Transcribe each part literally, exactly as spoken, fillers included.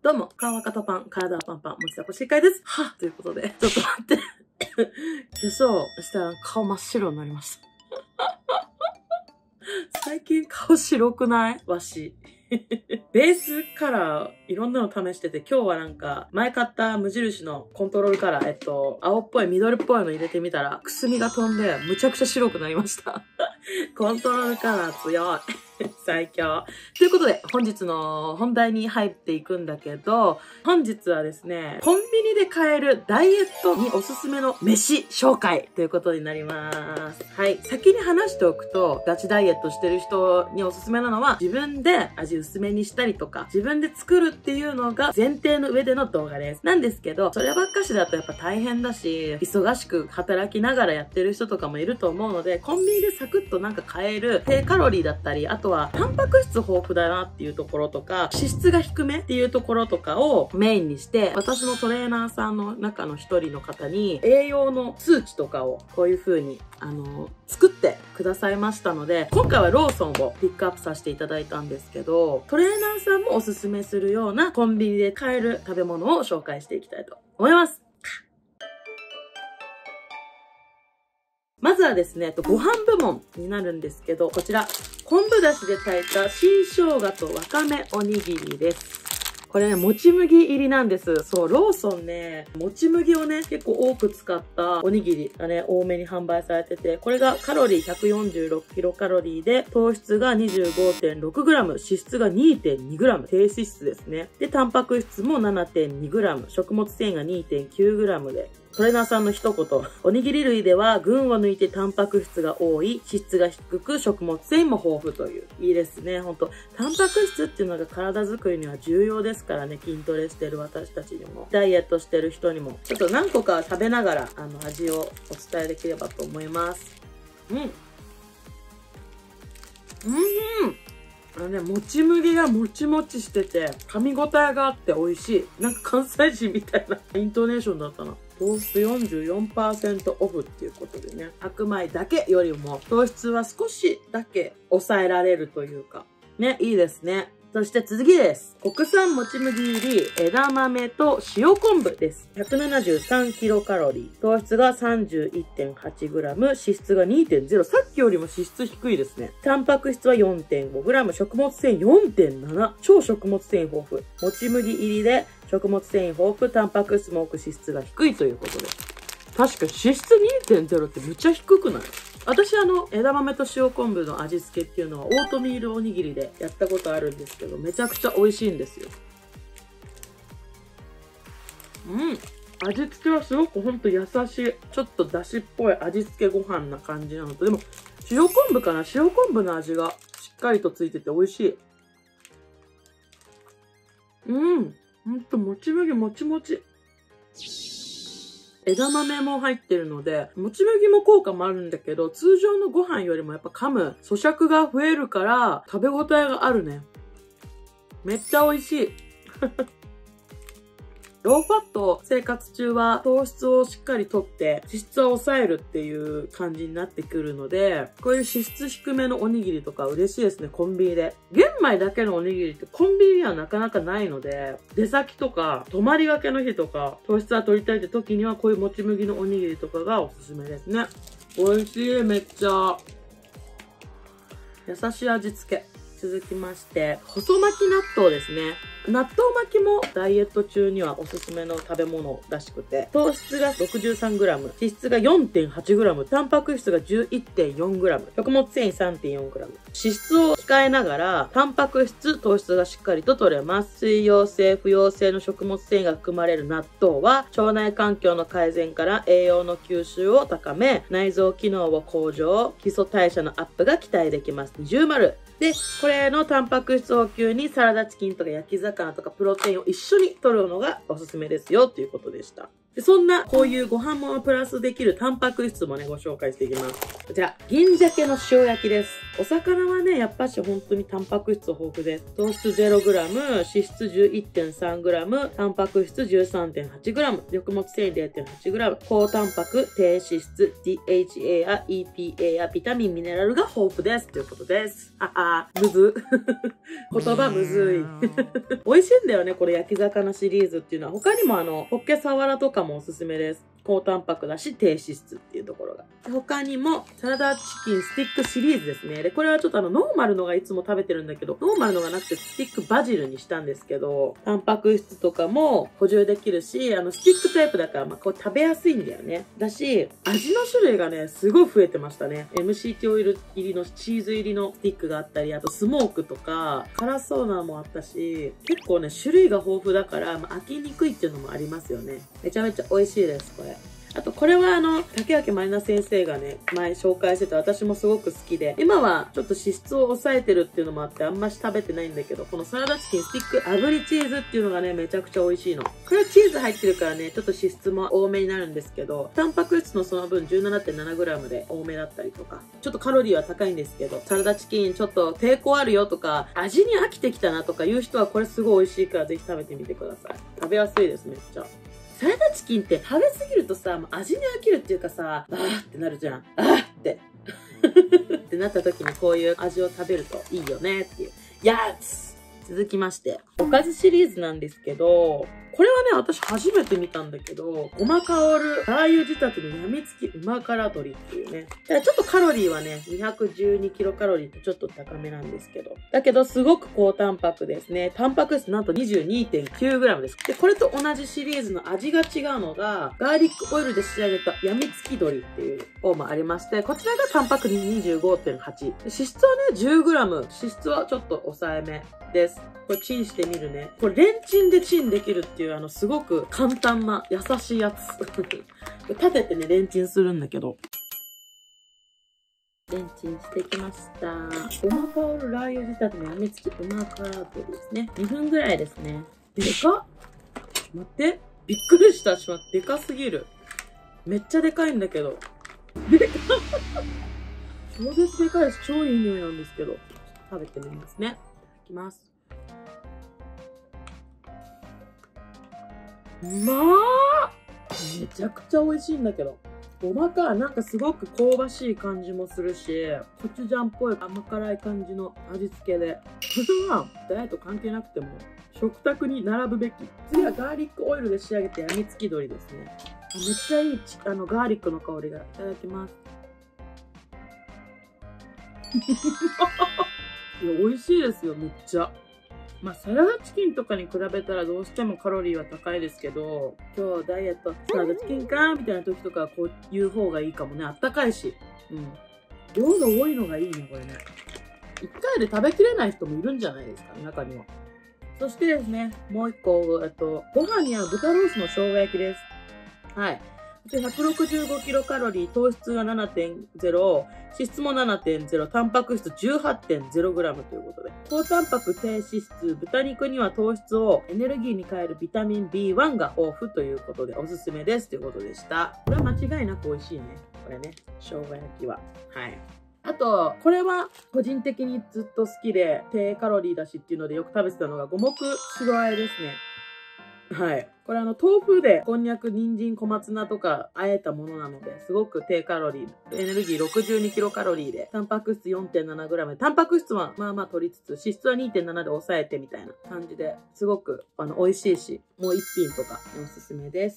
どうも、顔は肩パン、体はパンパン、持ちたこしっかりです。はぁということで、ちょっと待って。化粧したら顔真っ白になりました。最近顔白くないわし。ベースカラー、いろんなの試してて、今日はなんか、前買った無印のコントロールカラー、えっと、青っぽい、緑っぽいの入れてみたら、くすみが飛んで、むちゃくちゃ白くなりました。コントロールカラー強い。最強。ということで、本日の本題に入っていくんだけど、本日はですね、コンビニで買えるダイエットにおすすめの飯紹介ということになります。はい。先に話しておくと、ガチダイエットしてる人におすすめなのは、自分で味薄めにしたりとか、自分で作るっていうのが前提の上での動画です。なんですけど、そればっかしだとやっぱ大変だし、忙しく働きながらやってる人とかもいると思うので、コンビニでサクッとなんか買える低カロリーだったり、あとあとは、タンパク質豊富だなっていうところとか、脂質が低めっていうところとかをメインにして、私のトレーナーさんの中の一人の方に、栄養の数値とかをこういう風に、あの、作ってくださいましたので、今回はローソンをピックアップさせていただいたんですけど、トレーナーさんもおすすめするようなコンビニで買える食べ物を紹介していきたいと思います。まずはですね、ご飯部門になるんですけど、こちら、昆布だしで炊いた新生姜とわかめおにぎりです。これね、もち麦入りなんです。そう、ローソンね、もち麦をね、結構多く使ったおにぎりがね、多めに販売されてて、これがカロリーひゃくよんじゅうろくキロカロリーで、糖質が にじゅうごてんろくグラム、脂質が にてんにグラム、低脂質ですね。で、タンパク質も ななてんにグラム、食物繊維が にてんきゅうグラムで、トレーナーさんの一言。おにぎり類では群を抜いてタンパク質が多い、脂質が低く、食物繊維も豊富という。いいですね。ほんと。タンパク質っていうのが体作りには重要ですからね。筋トレしてる私たちにも。ダイエットしてる人にも。ちょっと何個か食べながら、あの、味をお伝えできればと思います。うん。うん。あのね、もち麦がもちもちしてて、噛み応えがあって美味しい。なんか関西人みたいなイントネーションだったな。糖質 よんじゅうよんパーセント オフっていうことでね、白米だけよりも糖質は少しだけ抑えられるというか、ね、いいですね。そして次です。国産もち麦入り枝豆と塩昆布です。ひゃくななじゅうさんキロカロリー。糖質が さんじゅういってんはちグラム。脂質が にてんゼロ。さっきよりも脂質低いですね。タンパク質は よんてんごグラム。食物繊維 よんてんなな。超食物繊維豊富。もち麦入りで食物繊維豊富。タンパク質も多く脂質が低いということで。確かに脂質 にてんゼロ ってめっちゃ低くない？私あの、枝豆と塩昆布の味付けっていうのはオートミールおにぎりでやったことあるんですけど、めちゃくちゃ美味しいんですよ。うん。味付けはすごくほんと優しい。ちょっとだしっぽい味付けご飯な感じなのと、でも、塩昆布かな？塩昆布の味がしっかりとついてて美味しい。うん。ほんと、もち麦もちもち。枝豆も入ってるので、もち麦も効果もあるんだけど、通常のご飯よりもやっぱ噛む、咀嚼が増えるから、食べ応えがあるね。めっちゃ美味しい。ローファット生活中は糖質をしっかりとって脂質を抑えるっていう感じになってくるので、こういう脂質低めのおにぎりとか嬉しいですね、コンビニで。玄米だけのおにぎりってコンビニにはなかなかないので、出先とか泊まりがけの日とか糖質は取りたいって時にはこういうもち麦のおにぎりとかがおすすめですね。美味しい、めっちゃ。優しい味付け。続きまして、細巻き納豆ですね。納豆巻きもダイエット中にはおすすめの食べ物らしくて、糖質が ろくじゅうさんグラム、脂質が よんてんはちグラム、タンパク質が じゅういってんよんグラム、食物繊維 さんてんよんグラム。脂質を控えながら、タンパク質、糖質がしっかりと取れます。水溶性、不溶性の食物繊維が含まれる納豆は、腸内環境の改善から栄養の吸収を高め、内臓機能を向上、基礎代謝のアップが期待できます。二重丸。で、これのタンパク質補給にサラダチキンとか焼き魚とかプロテインを一緒に摂るのがおすすめですよということでした。 で、そんな、こういうご飯もプラスできるタンパク質もね、ご紹介していきます。こちら、銀鮭の塩焼きです。お魚はね、やっぱし本当にタンパク質豊富です。糖質 ゼログラム、脂質 じゅういってんさんグラム、タンパク質 じゅうさんてんはちグラム、食物繊維 れいてんはちグラム、高タンパク、低脂質、ディーエイチエー や イーピーエー やビタミン、ミネラルが豊富です。ということです。ああ、むず。言葉むずい。美味しいんだよね、これ焼き魚シリーズっていうのは。他にもあの、ホッケサワラとかもおすすめです。高タンパクだし、低脂質っていうところが。他にも、サラダチキンスティックシリーズですね。で、これはちょっとあの、ノーマルのがいつも食べてるんだけど、ノーマルのがなくてスティックバジルにしたんですけど、タンパク質とかも補充できるし、あの、スティックタイプだから、まあ、こう食べやすいんだよね。だし、味の種類がね、すごい増えてましたね。エムシーティー オイル入りのチーズ入りのスティックがあったり、あとスモークとか、辛そうなのもあったし、結構ね、種類が豊富だから、まあ、飽きにくいっていうのもありますよね。めちゃめちゃ美味しいです、これ。あと、これはあの、竹脇まりな先生がね、前紹介してて私もすごく好きで、今はちょっと脂質を抑えてるっていうのもあってあんまし食べてないんだけど、このサラダチキンスティック炙りチーズっていうのがね、めちゃくちゃ美味しいの。これはチーズ入ってるからね、ちょっと脂質も多めになるんですけど、タンパク質のその分 じゅうななてんななグラム で多めだったりとか、ちょっとカロリーは高いんですけど、サラダチキンちょっと抵抗あるよとか、味に飽きてきたなとかいう人はこれすごい美味しいからぜひ食べてみてください。食べやすいです、めっちゃ。サラダチキンって食べ過ぎるとさ、もう味に飽きるっていうかさ、あーってなるじゃん。あーってってなった時にこういう味を食べるといいよねっていうやつ。続きまして、おかずシリーズなんですけど、これはね、私初めて見たんだけど、ごま香るラー油仕立てのやみつきうま辛鶏っていうね。だからちょっとカロリーはね、にひゃくじゅうにキロカロリーとちょっと高めなんですけど。だけど、すごく高タンパクですね。タンパク質なんと にじゅうにてんきゅうグラム です。で、これと同じシリーズの味が違うのが、ガーリックオイルで仕上げたやみつき鶏っていう方もありまして、こちらがタンパク にじゅうごてんはち。脂質はね、じゅうグラム。脂質はちょっと抑えめです。これチンしてみるね。これレンチンでチンできるっていうあのすごく簡単な優しいやつ。立ててね、レンチンするんだけど。レンチンしてきました。ごま香るラー油仕立てのやみつきうま辛鶏ですね。にふんぐらいですね。でかっ！ちょっと待って。びっくりした。しまって。でかすぎる。めっちゃでかいんだけど。でかっ！超絶でかいし、超いい匂いなんですけど。食べてみますね。いただきます。うまー！めちゃくちゃ美味しいんだけど。ごまか、なんかすごく香ばしい感じもするし、コチュジャンっぽい甘辛い感じの味付けで。これはダイエット関係なくても食卓に並ぶべき。次はガーリックオイルで仕上げたやみつき鶏ですね。めっちゃいいあのガーリックの香りが。いただきます。いや、美味しいですよ、めっちゃ。まあ、サラダチキンとかに比べたらどうしてもカロリーは高いですけど、今日ダイエット、サラダチキンかみたいな時とかはこういう方がいいかもね。あったかいし。うん。量が多いのがいいね、これね。一回で食べきれない人もいるんじゃないですかね、中には。そしてですね、もう一個、えっと、ご飯に合う豚ロースの生姜焼きです。はい。ひゃくろくじゅうごキロカロリー、糖質が ななてんゼロ、脂質も ななてんゼロ、タンパク質 じゅうはちてんゼログラム ということで。高タンパク、低脂質、豚肉には糖質をエネルギーに変えるビタミン ビーワン が豊富ということでおすすめですということでした。これは間違いなく美味しいね。これね、生姜焼きは。はい。あと、これは個人的にずっと好きで、低カロリーだしっていうのでよく食べてたのが五目白あえですね。はい。これあの、豆腐でこんにゃく、人参、小松菜とか和えたものなので、すごく低カロリー。エネルギー ろくじゅうにキロカロリーで、タンパク質 よんてんななグラム。タンパク質はまあまあ取りつつ、脂質は にてんなな で抑えてみたいな感じで、すごくあの、美味しいし、もう一品とかおすすめです。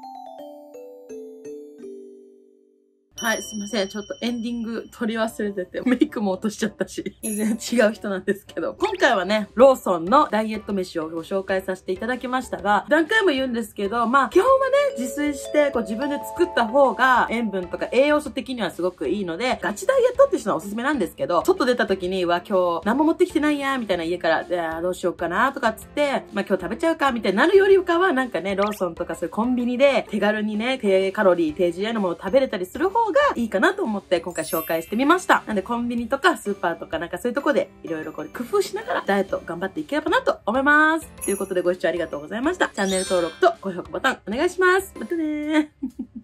はい、すいません。ちょっとエンディング取り忘れてて、メイクも落としちゃったし、全然違う人なんですけど、今回はね、ローソンのダイエット飯をご紹介させていただきましたが、何回も言うんですけど、まあ、基本はね、自炊して、こう自分で作った方が、塩分とか栄養素的にはすごくいいので、ガチダイエットって人はおすすめなんですけど、外出た時には今日何も持ってきてないや、みたいな家から、じゃあどうしようかな、とかっつって、まあ今日食べちゃうか、みたいになるよりかは、なんかね、ローソンとかそういうコンビニで手軽にね、低カロリー、低 ジーアイ のものを食べれたりする方方がいいかなと思って今回紹介してみました。なんでコンビニとかスーパーとかなんかそういうとこでいろいろこれ工夫しながらダイエット頑張っていければなと思います。ということでご視聴ありがとうございました。チャンネル登録と高評価ボタンお願いします。またねー。